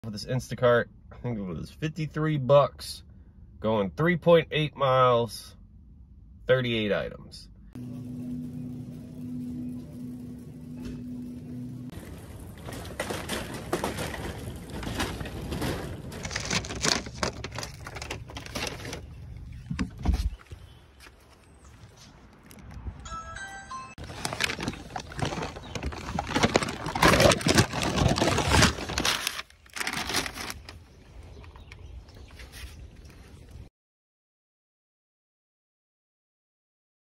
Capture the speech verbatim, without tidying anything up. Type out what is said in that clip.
with this Instacart. I think it was fifty-three bucks, going three point eight miles, thirty-eight items.